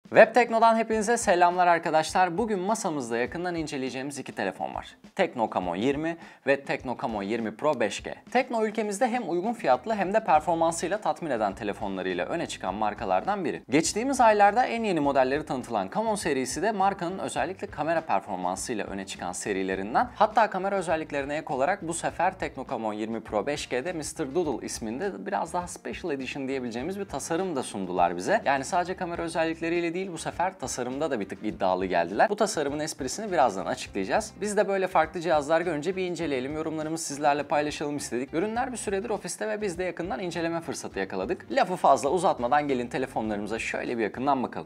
Web Tekno'dan hepinize selamlar arkadaşlar. Bugün masamızda yakından inceleyeceğimiz iki telefon var. Tekno Camon 20 ve Tekno Camon 20 Pro 5G. Tekno ülkemizde hem uygun fiyatlı hem de performansıyla tatmin eden telefonlarıyla öne çıkan markalardan biri. Geçtiğimiz aylarda en yeni modelleri tanıtılan Camon serisi de markanın özellikle kamera performansıyla öne çıkan serilerinden. Hatta kamera özelliklerine ek olarak bu sefer Tekno Camon 20 Pro 5G'de Mr. Doodle isminde biraz daha Special Edition diyebileceğimiz bir tasarım da sundular bize. Yani sadece kamera özellikleriyle değil, bu sefer tasarımda da bir tık iddialı geldiler. Bu tasarımın esprisini birazdan açıklayacağız. Biz de böyle farklı cihazlar görünce bir inceleyelim, yorumlarımızı sizlerle paylaşalım istedik. Ürünler bir süredir ofiste ve biz de yakından inceleme fırsatı yakaladık. Lafı fazla uzatmadan gelin telefonlarımıza şöyle bir yakından bakalım.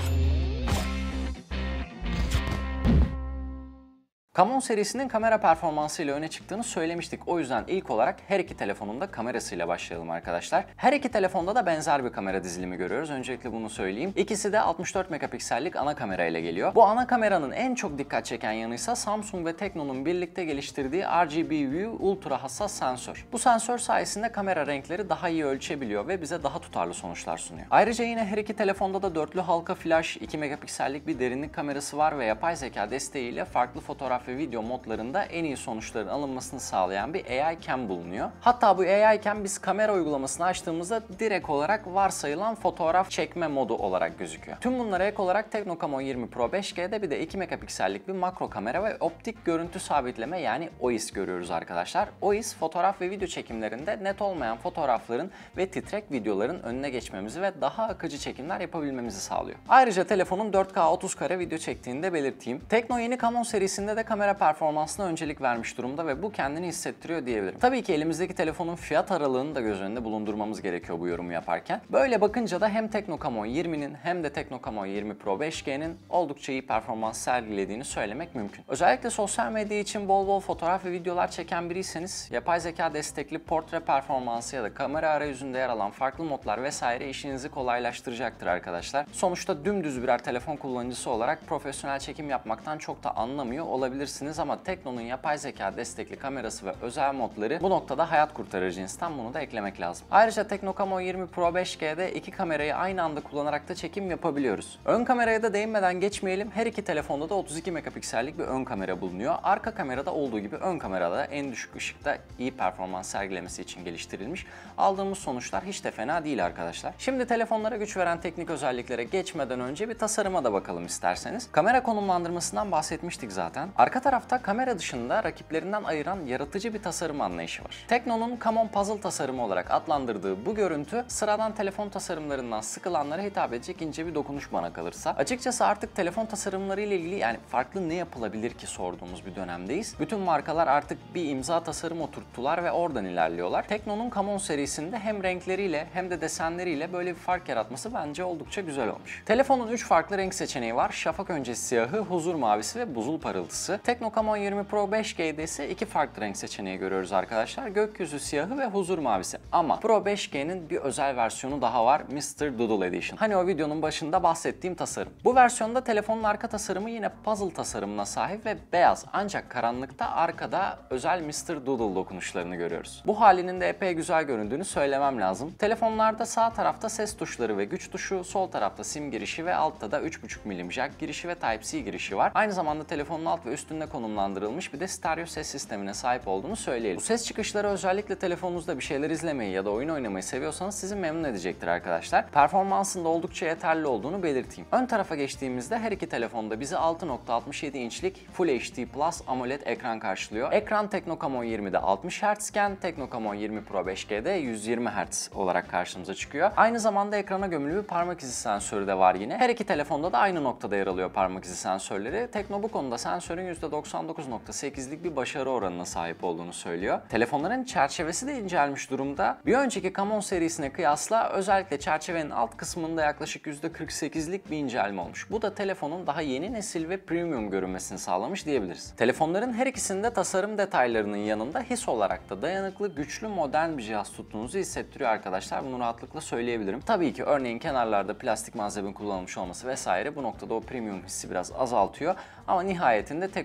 Camon serisinin kamera performansıyla öne çıktığını söylemiştik. O yüzden ilk olarak her iki telefonun da kamerasıyla başlayalım arkadaşlar. Her iki telefonda da benzer bir kamera dizilimi görüyoruz. Öncelikle bunu söyleyeyim. İkisi de 64 megapiksellik ana kamera ile geliyor. Bu ana kameranın en çok dikkat çeken yanıysa Samsung ve Tekno'nun birlikte geliştirdiği RGB View ultra hassas sensör. Bu sensör sayesinde kamera renkleri daha iyi ölçebiliyor ve bize daha tutarlı sonuçlar sunuyor. Ayrıca yine her iki telefonda da dörtlü halka flash, 2 megapiksellik bir derinlik kamerası var ve yapay zeka desteğiyle farklı fotoğraf ve video modlarında en iyi sonuçların alınmasını sağlayan bir AI Cam bulunuyor. Hatta bu AI Cam biz kamera uygulamasını açtığımızda direkt olarak varsayılan fotoğraf çekme modu olarak gözüküyor. Tüm bunlara ek olarak Tekno Camon 20 Pro 5G'de bir de 2 megapiksellik bir makro kamera ve optik görüntü sabitleme yani OIS görüyoruz arkadaşlar. OIS fotoğraf ve video çekimlerinde net olmayan fotoğrafların ve titrek videoların önüne geçmemizi ve daha akıcı çekimler yapabilmemizi sağlıyor. Ayrıca telefonun 4K 30 kare video çektiğini de belirteyim. Tekno yeni Camon serisinde de kamera performansına öncelik vermiş durumda ve bu kendini hissettiriyor diyebilirim. Tabii ki elimizdeki telefonun fiyat aralığını da göz önünde bulundurmamız gerekiyor bu yorumu yaparken. Böyle bakınca da hem Tekno Camon 20'nin hem de Tekno Camon 20 Pro 5G'nin oldukça iyi performans sergilediğini söylemek mümkün. Özellikle sosyal medya için bol bol fotoğraf ve videolar çeken biriyseniz yapay zeka destekli portre performansı ya da kamera arayüzünde yer alan farklı modlar vesaire işinizi kolaylaştıracaktır arkadaşlar. Sonuçta dümdüz birer telefon kullanıcısı olarak profesyonel çekim yapmaktan çok da anlamıyor olabilirsiniz ama Tekno'nun yapay zeka destekli kamerası ve özel modları bu noktada hayat kurtarır cinsten, bunu da eklemek lazım. Ayrıca Tekno Camon 20 Pro 5G'de iki kamerayı aynı anda kullanarak da çekim yapabiliyoruz. Ön kameraya da değinmeden geçmeyelim. Her iki telefonda da 32 megapiksellik bir ön kamera bulunuyor. Arka kamerada olduğu gibi ön kamerada en düşük ışıkta iyi performans sergilemesi için geliştirilmiş. Aldığımız sonuçlar hiç de fena değil arkadaşlar. Şimdi telefonlara güç veren teknik özelliklere geçmeden önce bir tasarıma da bakalım isterseniz. Kamera konumlandırmasından bahsetmiştik zaten. Arka tarafta kamera dışında rakiplerinden ayıran yaratıcı bir tasarım anlayışı var. Tekno'nun Camon Puzzle tasarımı olarak adlandırdığı bu görüntü sıradan telefon tasarımlarından sıkılanlara hitap edecek ince bir dokunuş bana kalırsa. Açıkçası artık telefon tasarımları ile ilgili yani farklı ne yapılabilir ki sorduğumuz bir dönemdeyiz. Bütün markalar artık bir imza tasarım oturttular ve oradan ilerliyorlar. Tekno'nun Camon serisinde hem renkleriyle hem de desenleriyle böyle bir fark yaratması bence oldukça güzel olmuş. Telefonun 3 farklı renk seçeneği var. Şafak öncesi siyahı, huzur mavisi ve buzul parıltısı. Tekno Camon 20 Pro 5G'de ise iki farklı renk seçeneği görüyoruz arkadaşlar. Gökyüzü siyahı ve huzur mavisi. Ama Pro 5G'nin bir özel versiyonu daha var. Mr. Doodle Edition. Hani o videonun başında bahsettiğim tasarım. Bu versiyonda telefonun arka tasarımı yine puzzle tasarımına sahip ve beyaz. Ancak karanlıkta arkada özel Mr. Doodle dokunuşlarını görüyoruz. Bu halinin de epey güzel göründüğünü söylemem lazım. Telefonlarda sağ tarafta ses tuşları ve güç tuşu, sol tarafta sim girişi ve altta da 3.5 mm jack girişi ve Type-C girişi var. Aynı zamanda telefonun alt ve üstünde konumlandırılmış bir de stereo ses sistemine sahip olduğunu söyleyelim. Bu ses çıkışları özellikle telefonunuzda bir şeyler izlemeyi ya da oyun oynamayı seviyorsanız sizi memnun edecektir arkadaşlar. Performansında oldukça yeterli olduğunu belirteyim. Ön tarafa geçtiğimizde her iki telefonda bizi 6.67 inçlik Full HD Plus AMOLED ekran karşılıyor. Ekran Tekno Camon 20'de 60 Hz iken Tekno Camon 20 Pro 5G'de 120 Hz olarak karşımıza çıkıyor. Aynı zamanda ekrana gömülü bir parmak izi sensörü de var yine. Her iki telefonda da aynı noktada yer alıyor parmak izi sensörleri. Tekno bu konuda sensörün %99.8'lik bir başarı oranına sahip olduğunu söylüyor. Telefonların çerçevesi de incelmiş durumda. Bir önceki Camon serisine kıyasla özellikle çerçevenin alt kısmında yaklaşık %48'lik bir incelme olmuş. Bu da telefonun daha yeni nesil ve premium görünmesini sağlamış diyebiliriz. Telefonların her ikisinde tasarım detaylarının yanında his olarak da dayanıklı, güçlü, modern bir cihaz tuttuğunuzu hissettiriyor arkadaşlar. Bunu rahatlıkla söyleyebilirim. Tabii ki örneğin kenarlarda plastik malzeme kullanılmış olması vesaire bu noktada o premium hissi biraz azaltıyor. Ama nihayetinde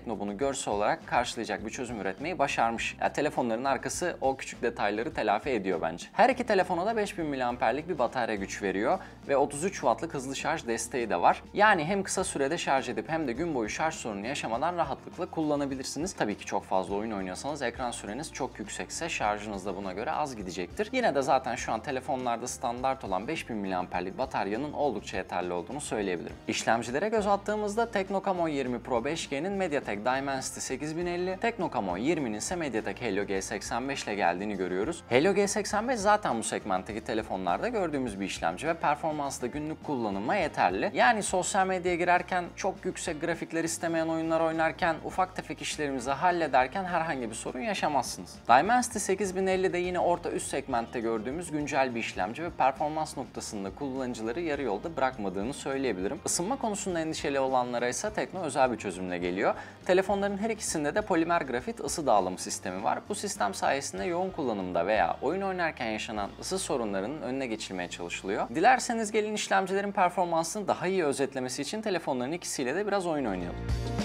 Tekno bunu görsel olarak karşılayacak bir çözüm üretmeyi başarmış. Yani telefonların arkası o küçük detayları telafi ediyor bence. Her iki telefona da 5000 mAh'lik bir batarya güç veriyor ve 33 Watt'lık hızlı şarj desteği de var. Yani hem kısa sürede şarj edip hem de gün boyu şarj sorunu yaşamadan rahatlıkla kullanabilirsiniz. Tabii ki çok fazla oyun oynuyorsanız, ekran süreniz çok yüksekse şarjınız da buna göre az gidecektir. Yine de zaten şu an telefonlarda standart olan 5000 mAh'lik bataryanın oldukça yeterli olduğunu söyleyebilirim. İşlemcilere göz attığımızda Tecno Camon 20 Pro 5G'nin MediaTek Dimensity 8050, Tecno Camon 20'nin ise MediaTek Helio G85 ile geldiğini görüyoruz. Helio G85 zaten bu segmentteki telefonlarda gördüğümüz bir işlemci ve performansı da günlük kullanıma yeterli. Yani sosyal medyaya girerken, çok yüksek grafikler istemeyen oyunlar oynarken, ufak tefek işlerimizi hallederken herhangi bir sorun yaşamazsınız. Dimensity 8050 de yine orta üst segmentte gördüğümüz güncel bir işlemci ve performans noktasında kullanıcıları yarı yolda bırakmadığını söyleyebilirim. Isınma konusunda endişeli olanlara ise Tekno özel bir çözümle geliyor. Telefonların her ikisinde de polimer grafit ısı dağılımı sistemi var. Bu sistem sayesinde yoğun kullanımda veya oyun oynarken yaşanan ısı sorunlarının önüne geçilmeye çalışılıyor. Dilerseniz gelin işlemcilerin performansını daha iyi özetlemesi için telefonların ikisiyle de biraz oyun oynayalım.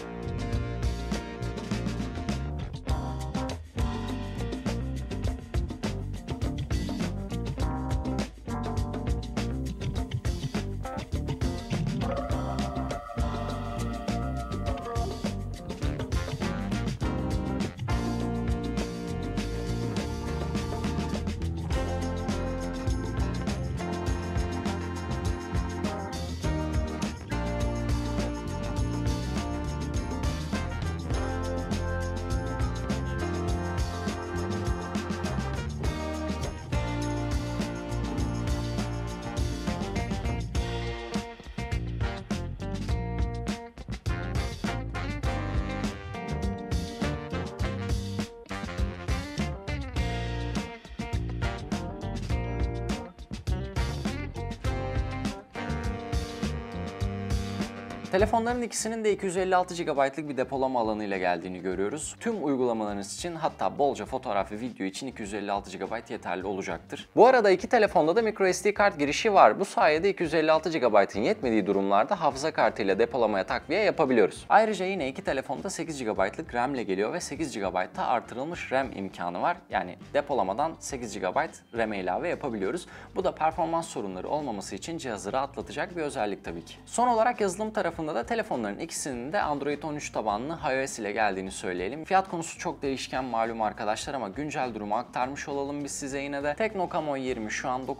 Telefonların ikisinin de 256 GB'lık bir depolama alanı ile geldiğini görüyoruz. Tüm uygulamalarınız için, hatta bolca fotoğraf ve video için 256 GB yeterli olacaktır. Bu arada iki telefonda da microSD kart girişi var. Bu sayede 256 GB'ın yetmediği durumlarda hafıza kartıyla depolamaya takviye yapabiliyoruz. Ayrıca yine iki telefonda 8 GB'lık RAM ile geliyor ve 8 GB'da artırılmış RAM imkanı var. Yani depolamadan 8 GB RAM'e ilave yapabiliyoruz. Bu da performans sorunları olmaması için cihazı rahatlatacak bir özellik tabii ki. Son olarak yazılım tarafında da telefonların ikisinin de Android 13 tabanlı iOS ile geldiğini söyleyelim. Fiyat konusu çok değişken malum arkadaşlar ama güncel durumu aktarmış olalım biz size yine de. Tecno Camon 20 şu an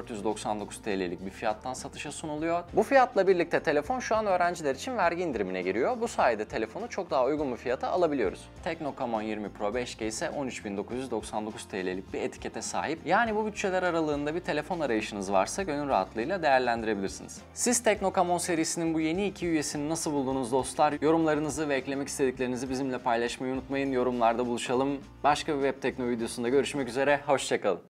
9499 TL'lik bir fiyattan satışa sunuluyor. Bu fiyatla birlikte telefon şu an öğrenciler için vergi indirimine giriyor. Bu sayede telefonu çok daha uygun bir fiyata alabiliyoruz. Tecno Camon 20 Pro 5G ise 13.999 TL'lik bir etikete sahip. Yani bu bütçeler aralığında bir telefon arayışınız varsa gönül rahatlığıyla değerlendirebilirsiniz. Siz Tecno Camon serisinin bu yeni iki üyesini nasıl buldunuz dostlar? Yorumlarınızı ve eklemek istediklerinizi bizimle paylaşmayı unutmayın. Yorumlarda buluşalım. Başka bir Web Tekno videosunda görüşmek üzere. Hoşça kalın.